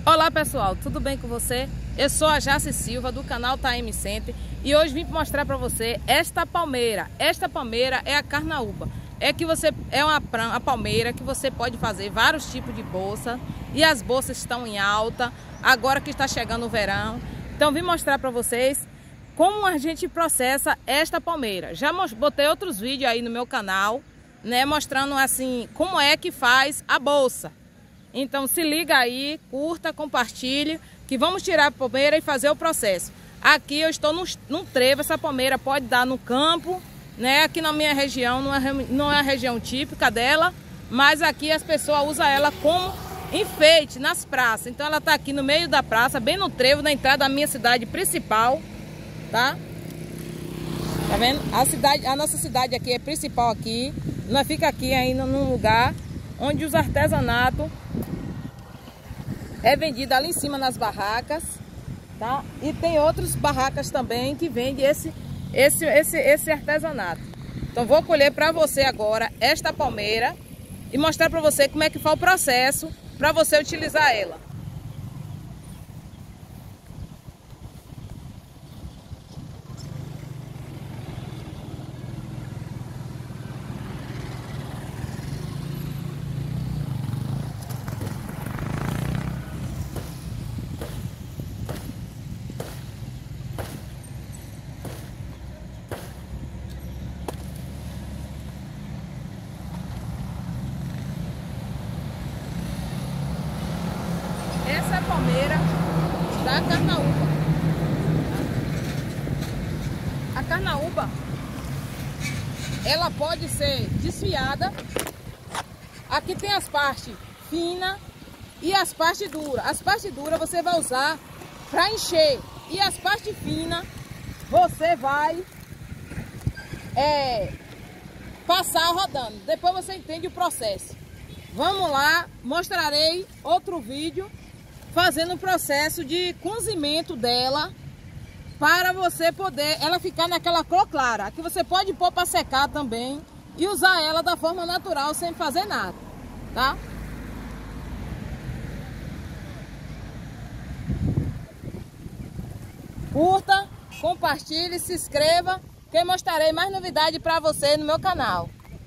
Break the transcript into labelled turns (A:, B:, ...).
A: Olá pessoal, tudo bem com você? Eu sou a Jaci Silva do canal Time Center e hoje vim mostrar para você esta palmeira. Esta palmeira é a carnaúba. É uma palmeira que você pode fazer vários tipos de bolsa e as bolsas estão em alta agora que está chegando o verão. Então vim mostrar para vocês como a gente processa esta palmeira. Já botei outros vídeos aí no meu canal, né, mostrando assim como é que faz a bolsa. Então se liga aí, curta, compartilhe, que vamos tirar a palmeira e fazer o processo. Aqui eu estou num trevo, essa palmeira pode dar no campo, né? Aqui na minha região não é a região típica dela, mas aqui as pessoas usam ela como enfeite nas praças. Então ela está aqui no meio da praça, bem no trevo, na entrada da minha cidade principal, tá? Tá vendo? A nossa cidade aqui é principal aqui. Nós fica aqui ainda num lugar onde os artesanatos é vendido ali em cima nas barracas, tá? E tem outras barracas também que vendem esse artesanato. Então vou colher para você agora esta palmeira e mostrar para você como é que faz o processo para você utilizar ela. Essa é a palmeira da carnaúba. A carnaúba, ela pode ser desfiada. Aqui tem as partes finas e as partes duras. As partes duras você vai usar para encher. E as partes finas você vai passar rodando. Depois você entende o processo. Vamos lá, mostrarei outro vídeo fazendo o processo de cozimento dela para você poder ela ficar naquela cor clara. Aqui você pode pôr para secar também e usar ela da forma natural sem fazer nada, tá? Curta, compartilhe, se inscreva, que eu mostrarei mais novidade para você no meu canal.